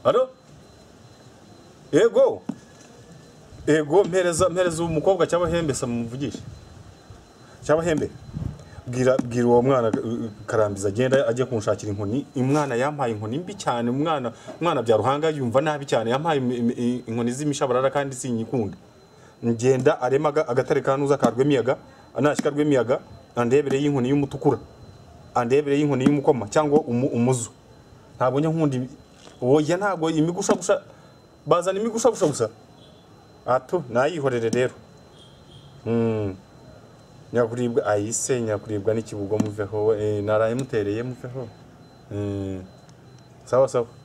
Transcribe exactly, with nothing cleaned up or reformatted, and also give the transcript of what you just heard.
Alo? Ego. Ego mpereza mpereza umukobwa cyabahembe samuvugisha. Cyabahembe. Bwira bwira uwo mwana karambiza agenda ajye kunshakira inkoni. Umwana yampaye inkoni mbi cyane, umwana umwana bya ruhanga yumva nabi cyane, yampaye inkoni z'imishabarara kandi sinyikunda. Ngenda aremaga agatare kanuza karwemiyaga, anashika rwemiyaga, andebere y'inkoni y'umutukura. Andebere y'inkoni y'umukoma cyangwa umuzu. Ntabwo nya nkundi oya ntabwo imigusha gusha bazana imigusha gusha gusa. Ato nayihorere rero. Mm. Nyakuribwa ayise nyakuribwa n'ikibugo muveho eh naraye mutereye muveho. Mm. Sawa sawa.